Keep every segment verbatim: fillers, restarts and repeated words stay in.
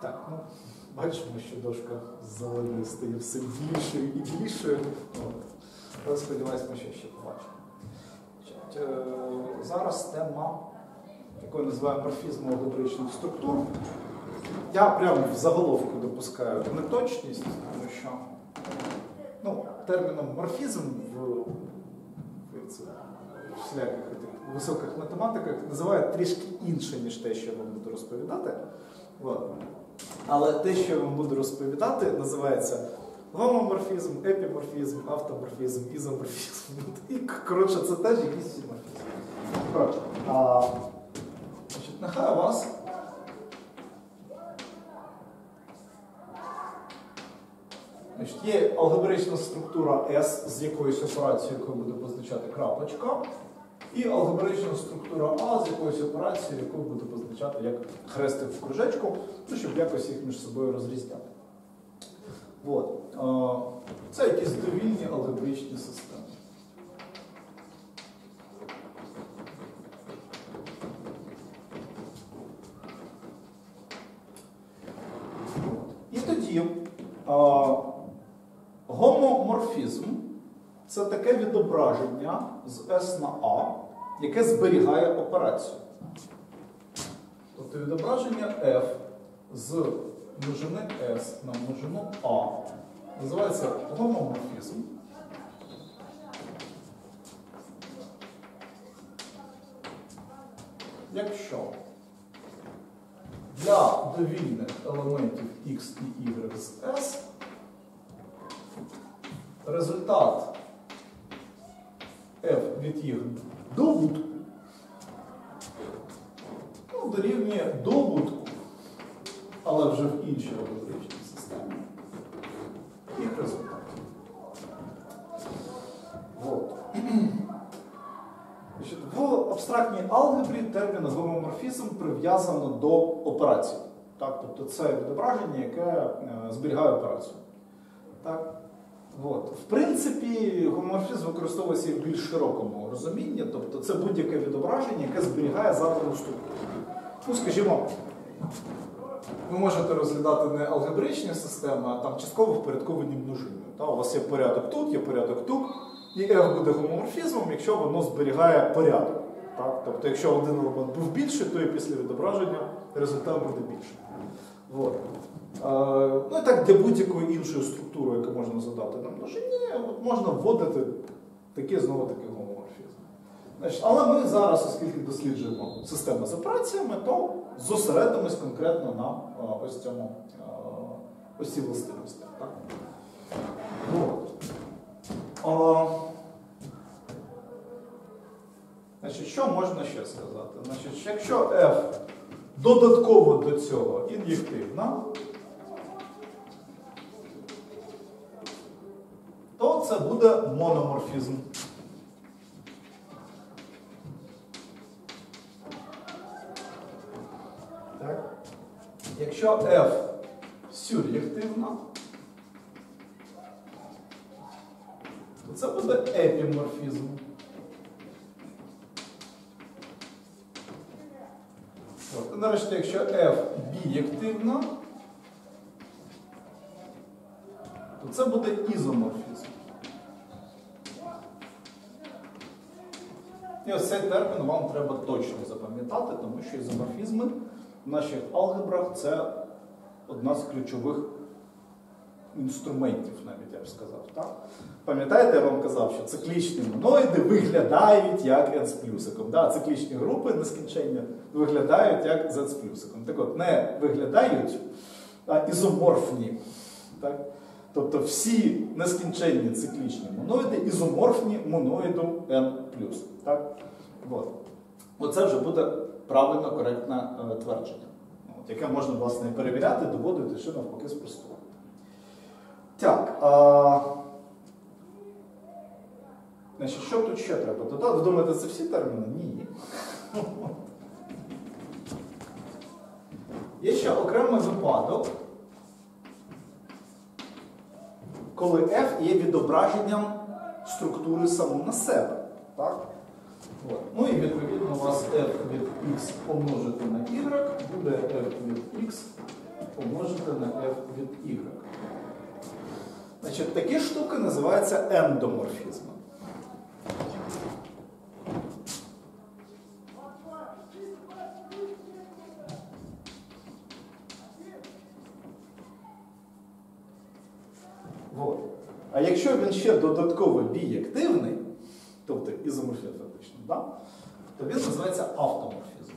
Так, ну, бачимо, що дошка з зеленою стає все більшою і більшою. Але сподіваюся, ми ще ще побачимо. Зараз тема, яку називаємо морфізм алгебричних структур. Я прямо в заголовку допускаю неточність, тому що ну, терміном морфізм в, в, в всіляких високих математиках називають трішки інше, ніж те, що я вам буду розповідати. От. Але те, що я вам буду розповідати, називається гомоморфізм, епіморфізм, автоморфізм, ізоморфізм. І, коротше, це теж якийсь морфізм. Коротше, а, значить, нехай у вас значить, є алгебрична структура S з якоюсь операцією, яку буде позначати крапочка, і алгебрична структура А з якоюсь операцією, яку буде позначати як хрестик в кружечку, ну, щоб якось їх між собою розрізняти. От. Це якісь довільні алгебричні системи. І тоді гомоморфізм – це таке відображення з S на А, яке зберігає операцію. Тобто відображення F з множини S на множину А називається гомоморфізм. Якщо для довільних елементів X і Y з S результат F від їх добутку ну, дорівнює добутку, але вже в іншій алгебричній системі, їх результатів. Вот. В абстрактній алгебрі термін гомоморфізм прив'язано до операції. Так? Тобто це відображення, яке е, зберігає операцію. Так? От. В принципі, гомоморфізм використовується в більш широкому розумінні, тобто це будь-яке відображення, яке зберігає задану структуру. Ну, скажімо, ви можете розглядати не алгебричні системи, а там частково впорядковані множиною. Та? У вас є порядок тут, є порядок тут, і F буде гомоморфізмом, якщо воно зберігає порядок. Так? Тобто, якщо один елемент був більший, то і після відображення результат буде більший. От. Е, ну і так для будь-якої іншої структури, яку можна задати на множині, от можна вводити такі, знову таки гомоморфізм. Значить, але ми зараз, оскільки досліджуємо систему з операціями, то зосередимось конкретно на а, ось цьому а, ось цій властивості. Так? От. А, значить, що можна ще сказати? Значить, якщо F додатково до цього ін'єктивна, то це буде мономорфізм. Так. Якщо F сюр'єктивна, то це буде епіморфізм. І нарешті, якщо F бієктивна, то це буде ізоморфізм. І ось цей термін вам треба точно запам'ятати, тому що ізоморфізми в наших алгебрах це одна з ключових інструментів, навіть я б сказав. Так? Пам'ятаєте, я вам казав, що циклічні моноїди виглядають як n з плюсиком. Да? Циклічні групи нескінчення виглядають як z з плюсиком. Так от, не виглядають, а ізоморфні. Так? Тобто всі нескінченні циклічні моноїди ізоморфні моноїду n плюс. Так? От. Оце вже буде правильно коректне е, твердження, от, яке можна, власне, перевіряти, доводити, чи навпаки спростувати. Так, а... Значить, що тут ще треба додати? Ви думаєте, це всі терміни? Ні. Є ще окремий випадок, коли F є відображенням структури саму на себе. Так? От. Ну і відповідно у вас F від X помножити на Y буде F від X помножити на f від y. Значить, такі штуки називаються ендоморфізми. Вот. А якщо він ще додатково бієктивний, тобто ізоморфізм фактично, да? То він називається автоморфізм.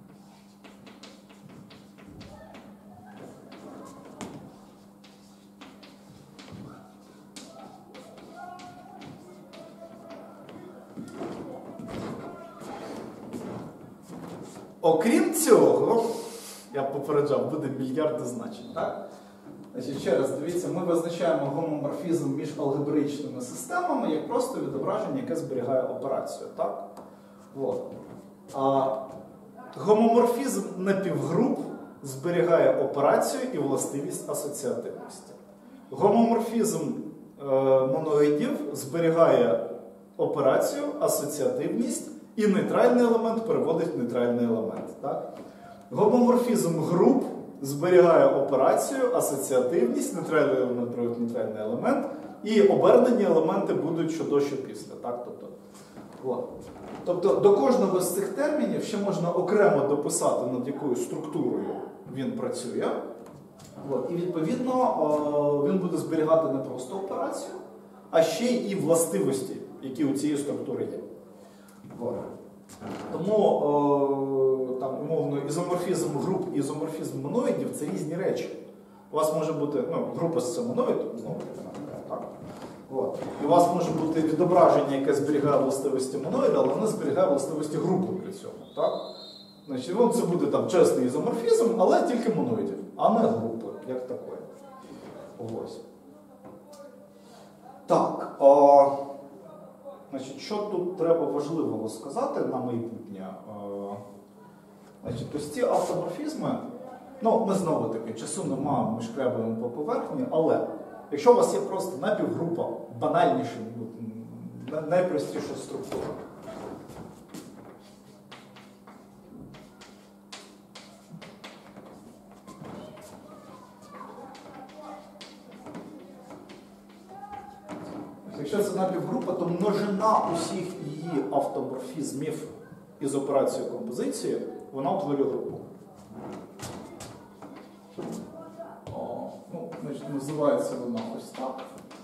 Окрім цього, я попереджав, буде мільярди значень, так? Значить, ще раз, дивіться, ми визначаємо гомоморфізм між алгебраїчними системами як просто відображення, яке зберігає операцію, так? От. А гомоморфізм напівгруп зберігає операцію і властивість асоціативності. Гомоморфізм е, моноїдів зберігає операцію, асоціативність і нейтральний елемент переводить в нейтральний елемент. Так? Гомоморфізм груп зберігає операцію, асоціативність, нейтральний елемент переводить в нейтральний елемент, і обернені елементи будуть що до, що після. Так? Тобто, от. Тобто до кожного з цих термінів ще можна окремо дописати, над якою структурою він працює. От. І відповідно він буде зберігати не просто операцію, а ще й властивості, які у цієї структури є. От. Тому о, там, умовно, ізоморфізм груп і ізоморфізм моноїдів – це різні речі. У вас може бути, ну, група це моноїд, знову так. От. І у вас може бути відображення, яке зберігає властивості моноїда, але воно зберігає властивості групи при цьому. Так? Значить, вон це буде там чесний ізоморфізм, але тільки моноїдів, а не групи, як такої. Ось. Так. А... Значить, що тут треба важливого сказати на майбутнє? Значить, ось ці автоморфізми, ну, ми знову-таки, часу немає, ми шкребаємо по поверхні, але якщо у вас є просто напівгрупа, банальніша, найпростіша структура, якщо це напівгрупа, то множина усіх її автоморфізмів із операцією композиції, вона утворює групу. О, ну, значить, називається вона ось так.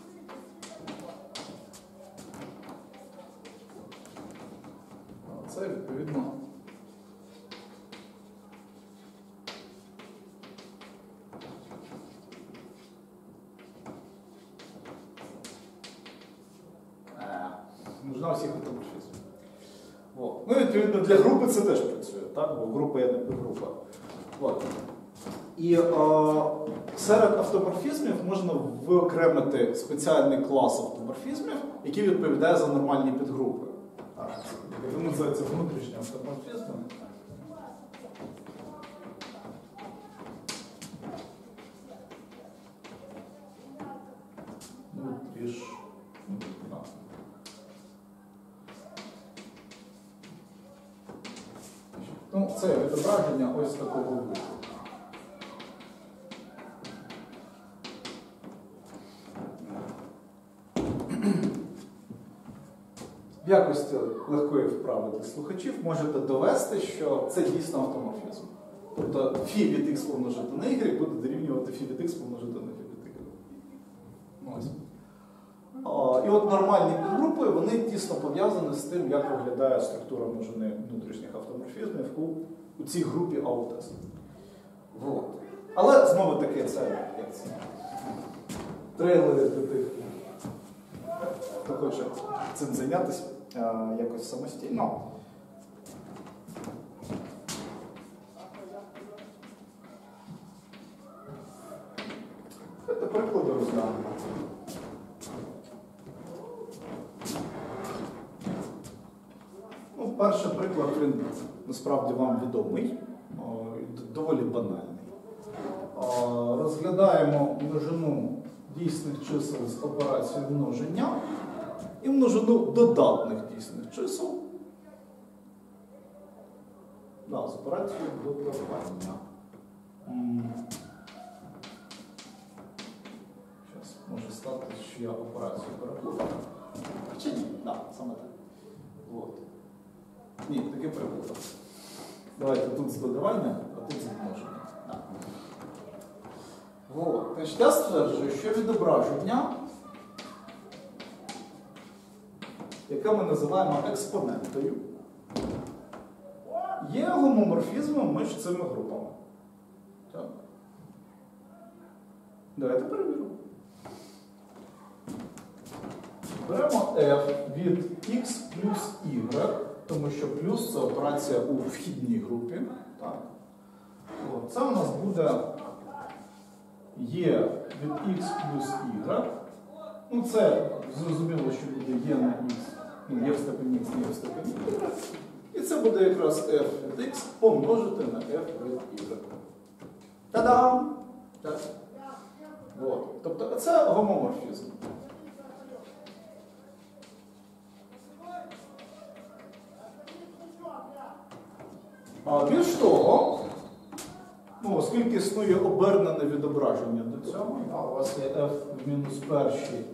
Це, відповідно, множина всіх автоморфізмів. Ну, відповідно, для групи це теж працює, так? Бо група є напівгрупа. От. І е, серед автоморфізмів можна виокремити спеціальний клас автоморфізмів, який відповідає за нормальні підгрупи. Це називається внутрішні автоморфізми. Внутріш... Ну, це відображення ось такого виду. В якості легкої вправи для слухачів можете довести, що це дійсно автоморфізм. Тобто φ від x помножити на y буде дорівнювати φ від x помножити на φ від y. Ось. І от нормальні підгрупи, вони тісно пов'язані з тим, як виглядає структура множини внутрішніх автоморфізмів у, у цій групі А У тест. Вот. Але знову таки це, як це трейлери для тих, хто хоче цим зайнятися якось самостійно. Це приклади розглянемо. Ну, перший приклад, він насправді вам відомий, доволі банальний. Розглядаємо множину дійсних чисел з операцією множення і множину додатних дійсних чисел да, з операцією додавання. сказати, що я операцію переплутав. Чи ні? Так, да, саме так. От. Ні, таки переплутав. Давайте тут з додавання, а тут з множення. Да. От. Значить, я стверджую, що відображення, яке ми називаємо експонентою, є гомоморфізмом між цими групами. Так. Давайте перевіримо. Беремо f від x плюс y, тому що плюс це операція у вхідній групі. Так. О, це у нас буде є від x плюс y. Ну, це зрозуміло, що буде є на x, ну, є в степені x, є в степені y. І це буде якраз f від x помножити на f від y. Та-дам! Так. От. Тобто це гомоморфізм. А більш того, ну, оскільки існує обернене відображення до цього, а у вас є f в мінус перший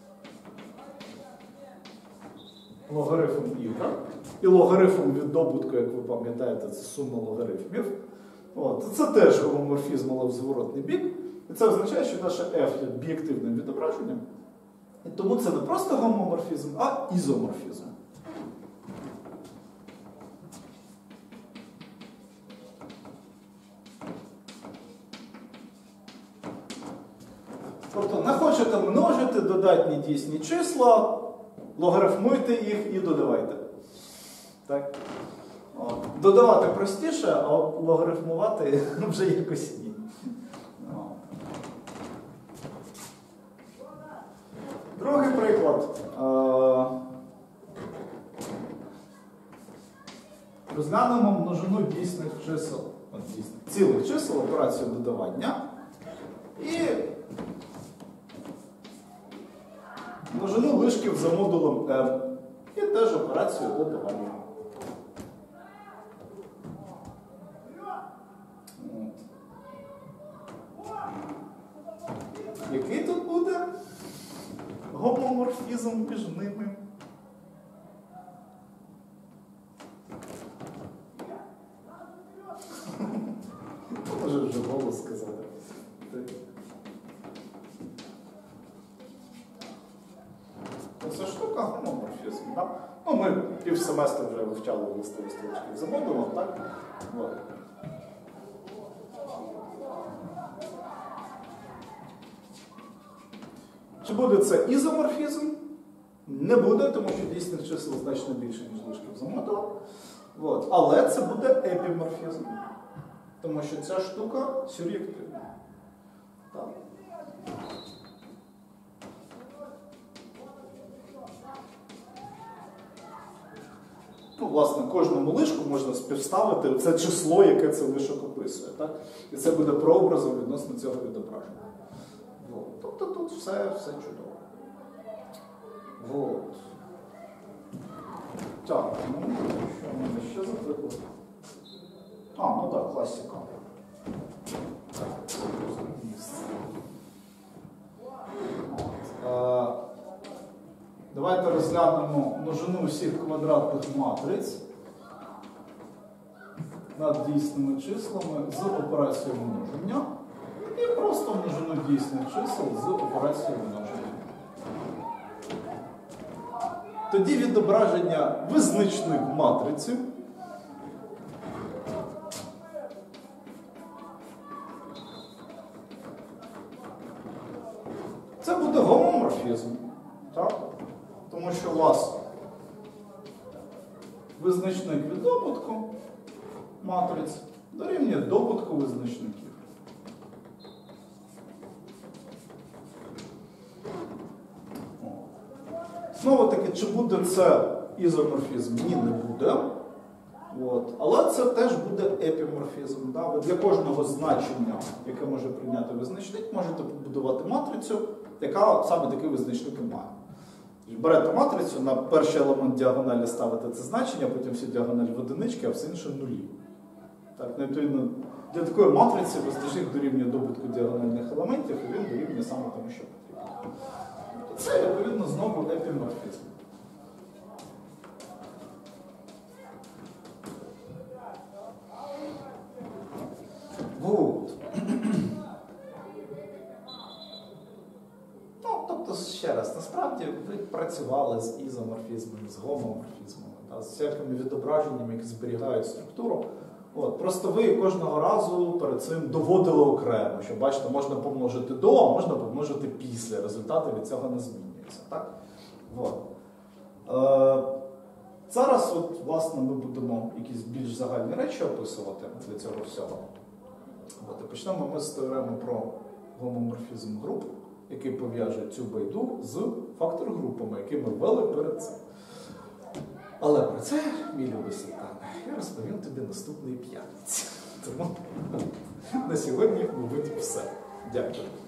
логарифм y, і логарифм від добутку, як ви пам'ятаєте, це сума логарифмів. От, це теж гомоморфізм, але в зворотний бік. І це означає, що наше f є об'єктивним відображенням. І тому це не просто гомоморфізм, а ізоморфізм. Тобто, не хочете множити додатні дійсні числа, логарифмуйте їх і додавайте. Так? О, додавати простіше, а логарифмувати вже якось ні. О. Другий приклад. Розглянемо множину дійсних чисел, дійсних, цілих чисел, операцію додавання. І множину лишків за модулем m. І теж операцію додавання. Який тут буде гомоморфізм між ними? Може вже голос сказати. Це штука гомоморфізм. Так? Ну, ми пів семестру вже вивчали властивості лишків за модулем, так? Вот. Чи буде це ізоморфізм? Не буде, тому що дійсних чисел значно більше, ніж лишків за модулем. Вот. Але це буде епіморфізм. Тому що ця штука сюр'єктивна. Так. Ну, власне, кожному лишку можна співставити це число, яке це лишок описує. Так? І це буде прообразом відносно цього відображення. Вот. Тобто тут все, все чудово. Вот. Так, ну, що в мене ще за приклад? А, ну так, класика. Так, це просто місце. От. Давайте розглянемо множину всіх квадратних матриць над дійсними числами з операцією множення і просто множину дійсних чисел з операцією множення. Тоді відображення визначних матриці це буде гомоморфізм. Так? Тому що у вас визначник від добутку матриць дорівнює добутку визначників. Знову таки, чи буде це ізоморфізм? Ні, не буде. От. Але це теж буде епіморфізм. Да? Ви для кожного значення, яке може прийняти визначник, можете побудувати матрицю, яка саме такий визначник і має. Берете матрицю, на перший елемент діагоналі ставите це значення, потім всі діагоналі в одинички, а все інше нулі. Так, ну, відповідно, для такої матриці бездоріжник дорівнює добутку діагональних елементів, і він дорівнює саме тому, що потрібно. Це, відповідно, знову епіморфізм. Вот. Ну, тобто, ще раз, насправді ви працювали з ізоморфізмами, з гомоморфізмами, та, з всякими відображеннями, які зберігають структуру. От, просто ви кожного разу перед цим доводили окремо, що, бачите, можна помножити до, а можна помножити після. Результати від цього не змінюються. Так? От. Е, зараз, от, власне, ми будемо якісь більш загальні речі описувати для цього всього. От, і почнемо ми з теореми про гомоморфізм груп, який пов'яже цю байду з фактор-групами, які ми ввели перед цим. Але про це, мій любий Султане, я розповім тобі наступної п'ятниці. Тому на сьогодні, мабуть, все. Дякую.